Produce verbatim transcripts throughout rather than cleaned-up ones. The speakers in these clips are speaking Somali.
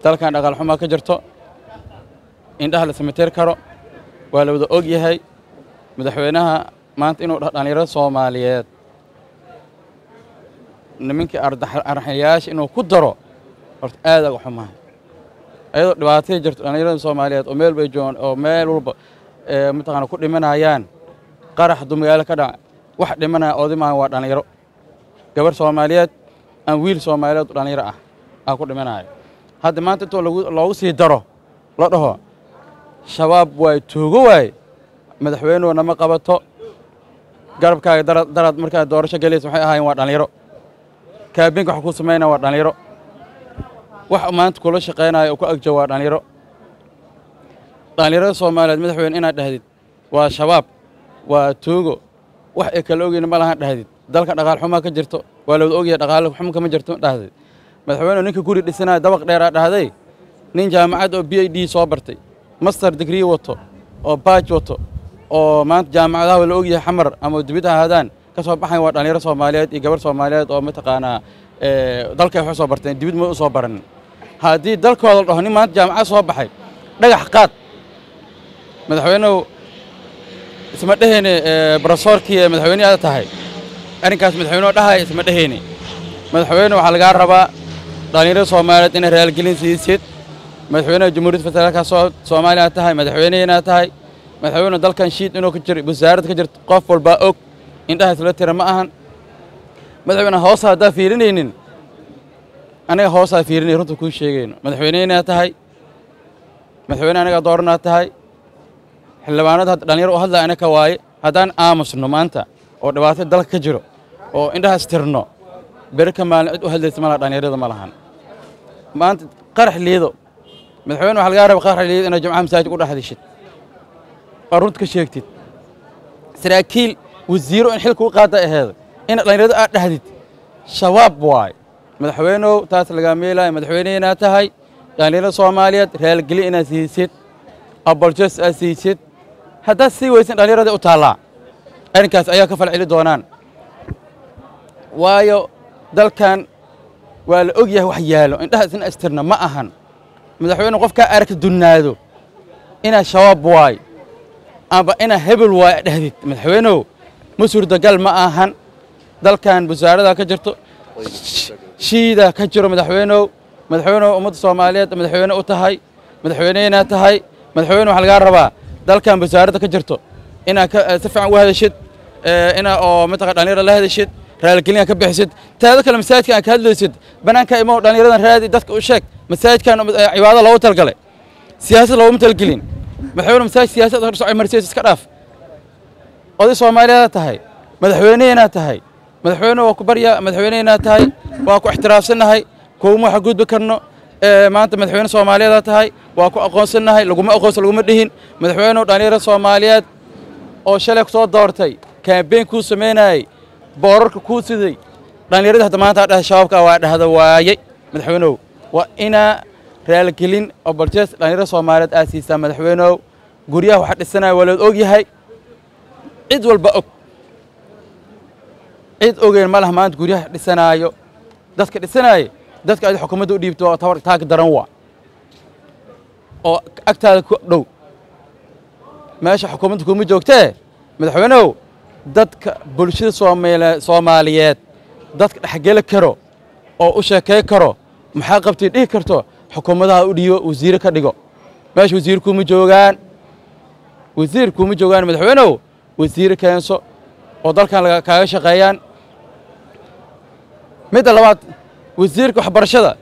dalkan dhaqaal xumo ka jirto indhaha la samateer karo waa la wada og yahay madaxweynaha maanta inuu dhalinyarada Soomaaliyeed nimankii ardaxayaasha inuu ku daro horta aad uga xumahay ayadoo dhibaato jirto dhalinyarada Soomaaliyeed oo meel bay joogan oo meel walba ee mataqaana ku dhimanayaan qarax dumayaal ka dhac wax dhimanaya oodimaan waa dhalinyaro gabar Soomaaliyeed aan wiil Soomaaliyeed dhalinyaro ah aan ku dhimanaya hadda maanta inta loogu sii daro la dhaho shabaab way tuugo way madaxweynuhu nama qabato garabkaaga darad markaa doorasho galeys waxay ahaayeen waa dhalinyaro kaabinka wax ku sameeyna waa dhalinyaro wax maanta kula shaqeynaayo oo ku agjo waa dhalinyaro dhalinyarada Soomaaliyeed madaxweyne inaad dhahdid waa shabaab waa tuugo wax ay kala ogeen ma lahan dhahdid dalka dhaqaal xumo ka jirto waa la wada ogyahay dhaqaal xumo kama jirto dhahdid madaxweyne ninka guri dhisanaay dabaq dheer ah dhahday nin jaamacad oo B I D soo bartay master degree wato oo badge wato oo maanta jaamacadaha wala ogyahay xamar ama dibida haadaan ka soo baxay waa dhalinyaro Soomaaliyeed iyo gabar Soomaaliyeed oo mataqaana ee dalka wax soo bartay dibid ma soo baran hadii dalkooda dhaho nin maanta jaamacad soo baxay dhagax qaad madaxweynuhu isma dhaheene professorkii madaxweynaha tahay arrinkaas madaxweynuhu dhahay isma dhaheene madaxweynuhu waxa laga rabaa dhalinyarada Soomaaliyeed in raal gelin siisid madaxweynaha Jamhuuriyadda Federaalka Soomaaliya tahay madaxweynaha tahay madaxweynuhu dalkan shiid inuu ka jiro wasaaradda ka jirto qof walba og indhaha isla tira ma ahan madaxweynaha hoos hada fiirinaynin aniga hoos ha fiirinay runta ku sheegayno madaxweynaha tahay madaxweynaha anaga doorna tahay xildhibaanada dhalinyaro hadla anaka waaye hadaan aamusno maanta oo dhibaato dalka ka jiro oo indhaha istirno berka maalin cid u hadlaysa ma la dhalinyarada ma lahan maanta qarax liido madaxweyne waxa laga rabaa qarax liido inay jamacada masaajid u dhaxdishid runta ka sheegtid saraakiil wasiiro in xilku qaada aheed in dhalinyarada aad dhahdid shabaab waay madaxweynuhu taas laga meelay madaxweynaha tahay dhalinyarada Soomaaliyeed raal gali inaad siisid abaljas aad siisid hadda si weysan dhalinyarada u taala arrinkaas ayaa ka falceli doonaan waayo dalkan waa la og yahay wax yaalo indhaha isna astirna ma ahan madaxweynuhu qofka arka dunaado ina shabaab waay aba ina hebel waay dhahdid madaxweynuhu masuurda gal ma ahan dalkan wasaaradda ka jirto shiida ka jiro madaxweynuhu madaxweynuhu ummadda Soomaaliyeed madaxweyne u tahay madaxweynaha tahay madaxweynuhu waxa laga rabaa dalkan wasaaradda ka jirto ina ka si fiican u hadashid ina oo mataqaana dhalinyarada la hadashid raal gelin ka bixisid taada kale masaajidka ka hadlaysid banaanka imo dhalinyarada raadi dadka u sheeg masaajidkan cibaado loo talgalay siyaasad loo talgalin madaxweynuhu masaajid siyaasad hor socay marsiis iska dhaaf oday Soomaaliyeed tahay madaxweynaha tahay madaxweynuhu waa ku barya madaxweynaha tahay waa ku ixtiraafsanahay kooma waxa gudbi karno ee maanta madaxweyne Soomaaliyeed tahay waa ku aqoonsanahay laguma aqoonsan laguma dhihin madaxweynuhu dhalinyarada Soomaaliyeed oo shalay soo doortay campaign ku sameynay boorarka ku siday dhalinyarada hadda maanta dhahay shabaabka waa dhahda waayay madaxweynuhu waa ina raal gelin oo baljees dhalinyarada Soomaaliyeed aasiisa madaxweynuhu guriyaha waxa dhisanay walaad og yahay cid walba og cid ogeen ma laha maanta guriyaha dhisanayo dadka dhisanay dadka ay xukuumadda u dhiibto oo tabar taag daran waa oo agtaada ku dhow meesha xukuumadda kuma joogtee madaxweynuhu dadka bulshada Soomaaliyeed dadka dhaxgal karo oo u sheekay karo maxaa qabtay dhig karto xukuumadaha u dhiibo wasiir ka dhigo meesha wasiir kuma joogaan wasiir kuma joogaan madaxweynuhu wasiir keenso oo dalkan laga kaaga shaqeeyaan mid labaad wasiirka waxbarashada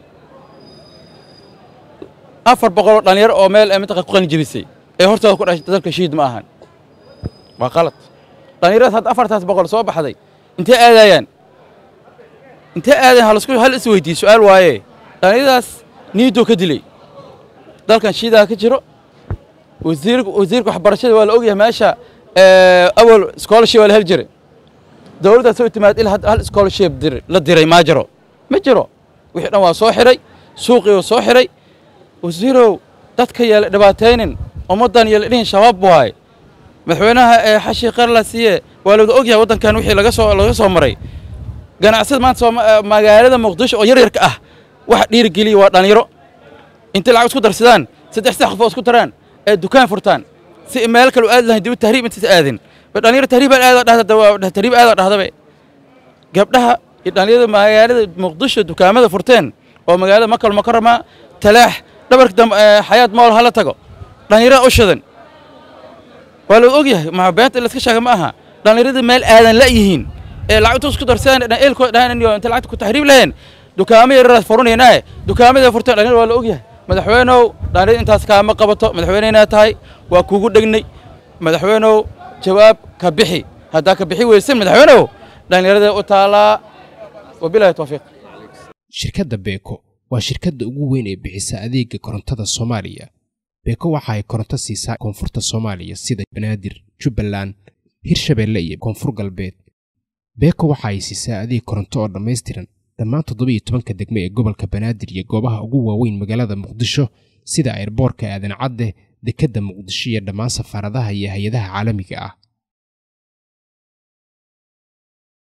afar boqol dhalinyaro oo meel amniga ku qalin jabisay ee hortooda ku dhashay dalka shiid ma ahan waa qalad dhalinyarada had afartaas boqol soo baxday intee aadayaan intee aadayaan hal isku hal is weydiin su'aal waaye dhalinyaradaas niido ka dilay dalkan shiidaha ka jiro wasiirka wasiirka waxbarashada waa la og yahay meesha ee awal scholarship wala hel jiray dawladda soo timaad ilaa hal scholarship dir la diray ma jiro ma jiro wixii dhan waa soo xiray suuqii oo soo xiray wasiirow dadka yeel dhibaataynin ummadan yeel dheen shabaab waay madaxweynaha ee xashi qarla siye waa la og yahay wadankan wixii laga soo laga soo maray ganacsiga maanta magaalada Muqdisho oo yar yar ka ah wax dhiir geliyo waa dhalinyaro inta lacag isku darsadaan saddex sax qof isku taraan ee dukaan furtaan si meel kale aad lahayd dib tahriib inta aadin badaniir tahriib aad dhahda tahriib aad dhahdabe gabdhaha dhalinyarada magaalada muqdisho dukaamada furteen oo magaalada makal makarama talaax dhabarka dam xayaat mool hala tago dhalinyarada u shidan waa la og yahay ma beenta la iska sheegay ma aha dhalinyarada meel aadan la yihiin ee lacagtu isku darsadaan eelkooda dhahan inta lacagta ku tahriib lahayn dukaamada yaryar furunayna dukaamada furteen dhalinyarada waa la og yahay madaxweynow dhalinyarada intaas kaama qabato madaxweyneyna tahay waa kuugu dhagnay madaxweynow jawaab ka bixi hadda ka bixi weysan madaxweynow dhalinyarada u taala wabillahi tawfiiq shirkadda Beko waa shirkadda ugu weyn ee bixisa adeegga korontada Soomaaliya Beko waxa ay koronto siisaa koonfurta Soomaaliya sida Banaadir Jubbaland Hirshabeelle iyo Koonfur Galbeed Beko waxa ay siisaa adeeg koronto oo dhameystiran dhammaan toddoba iyo toban degmo ee gobolka Banaadir iyo goobaha ugu waaweyn magaalada Muqdisho sida airportka Aadan Cadde dekedda Muqdisho iyo dhammaan safaaradaha iyo hay'adaha caalamiga ah